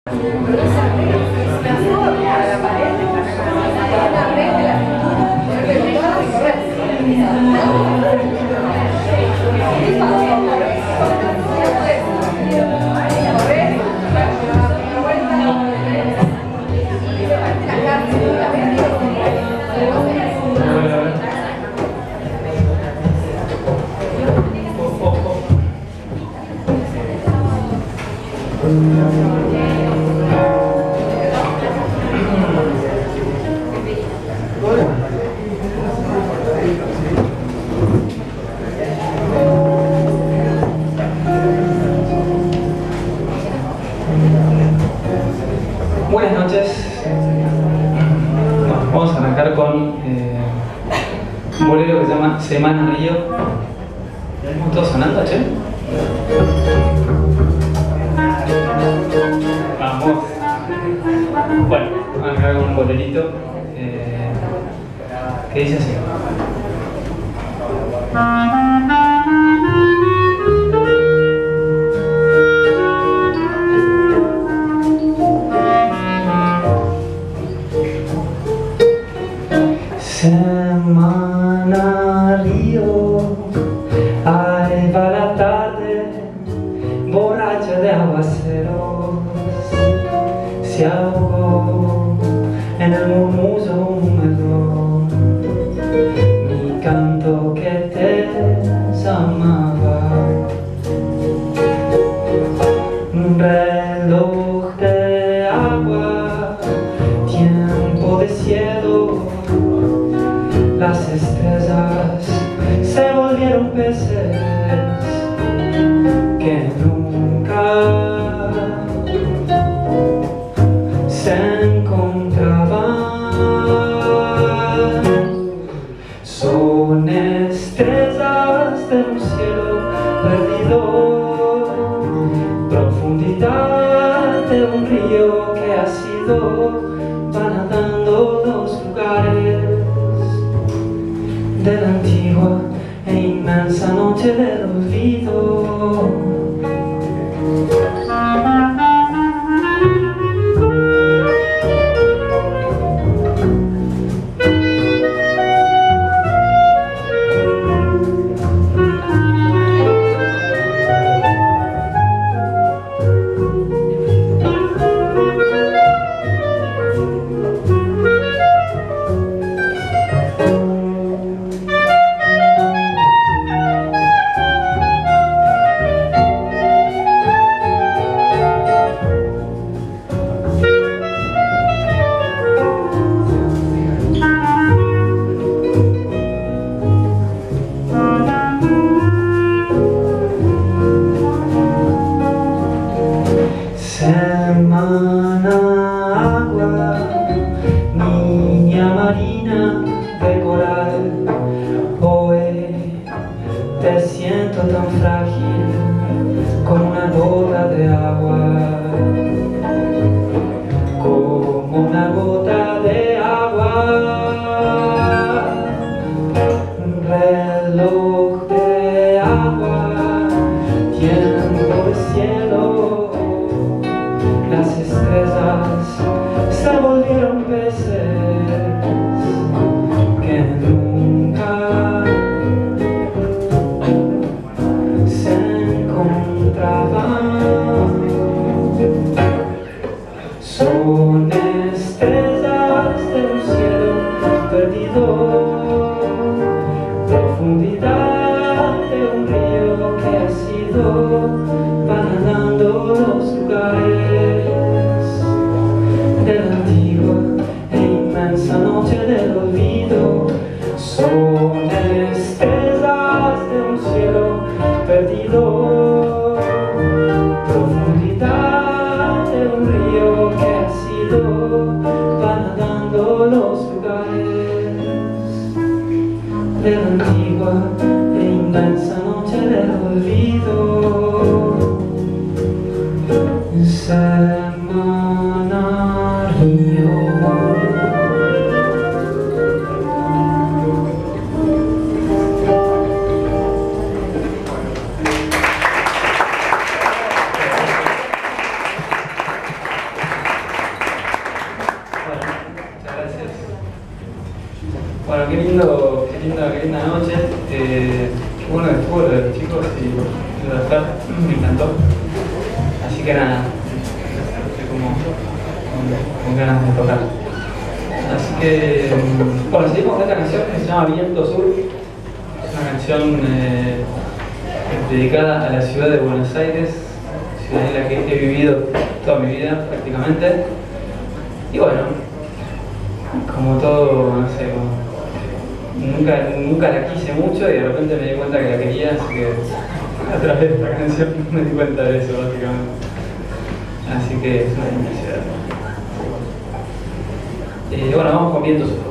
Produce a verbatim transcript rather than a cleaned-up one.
Buenas noches. Bueno, vamos a arrancar con eh, un bolero que se llama Semana Río. ¿Estamos todos sonando, che? Vamos. Bueno, vamos a arrancar con un bolerito eh, que dice así. Semana Río, ahí va la tarde, borracha de aguaceros, se ahogó en el murmullo húmedo, mi canto que te llamaba. Un reloj de agua, tiempo de cielo, las estrellas se volvieron peces que nunca se encontraban. Son estrellas de un cielo perdido, profundidad de un río que ha sido, van nadando los lugares de la antigua e inmensa noche del olvido. Semana agua, niña marina de coral, hoy te siento tan frágil como una gota de agua, como una gota de agua. Un reloj de agua, tiempo de cielo, las estrellas Bueno, qué lindo, qué linda, qué linda noche. Eh, qué bueno que estuvo lo de los chicos y lo de Fer, me encantó. Así que nada, estoy como con, con ganas de tocar. Así que, bueno, seguimos con esta canción que se llama Viento Sur. Es una canción eh, dedicada a la ciudad de Buenos Aires, ciudad en la que he vivido toda mi vida prácticamente. Y bueno, como todo, no sé, como, nunca, nunca la quise mucho y de repente me di cuenta que la quería, así que a través de esta canción me di cuenta de eso básicamente. Así que es una linda ciudad. Eh, bueno, vamos con Viento Sur.